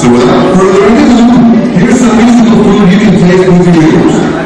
So without further ado, here's some musical food you can taste with your ears.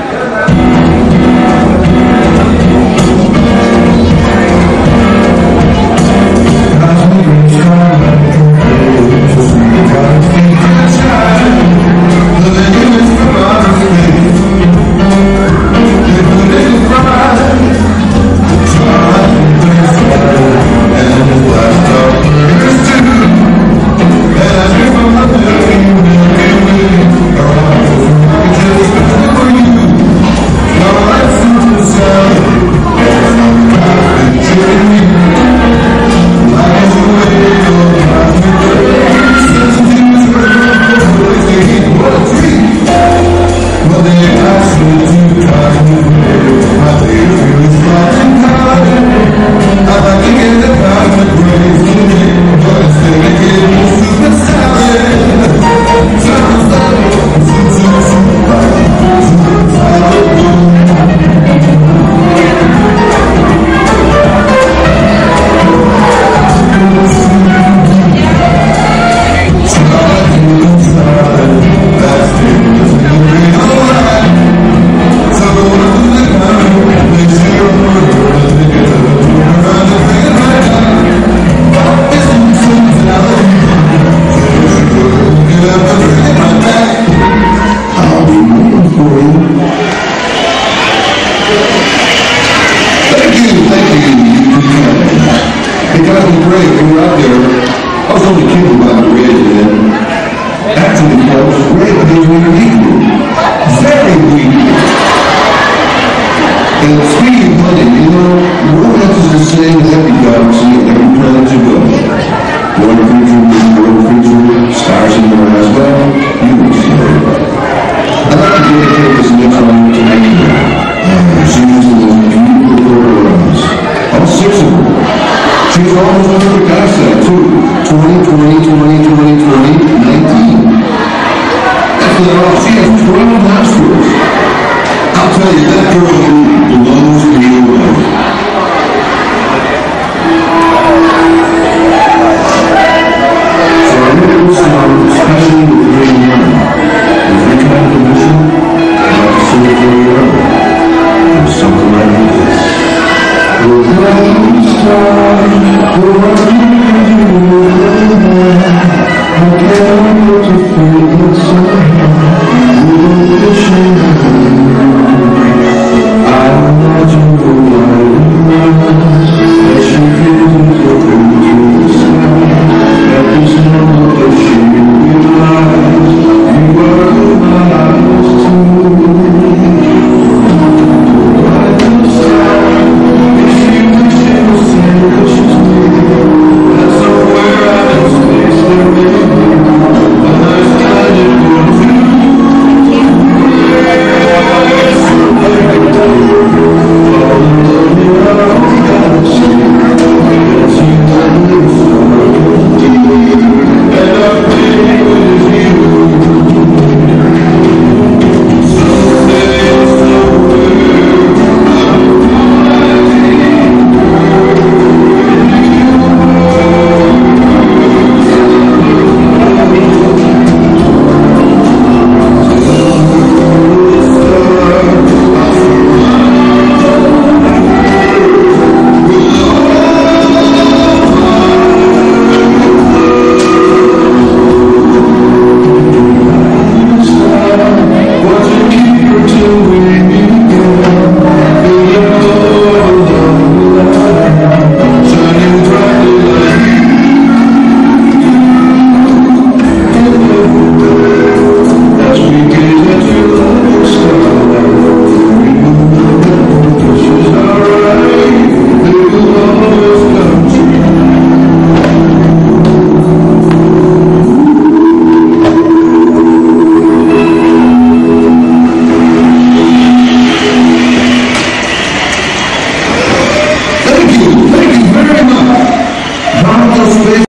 I was only kidding about the red then. Actually, folks, red is really weak. Very weak. And speaking of hunting, you know, romances are saying that every galaxy and every planet you go. One creature, one creature, stars in your eyes, well, you will see everybody. I'd like to dedicate this next one to Maggie. She has the most beautiful photo eyes. All six of them. She's almost a perfect eyesight, too. 20, 20, 20, 20, 20, 19. That's not all. She has 12 nostrils. I'll tell you, that girl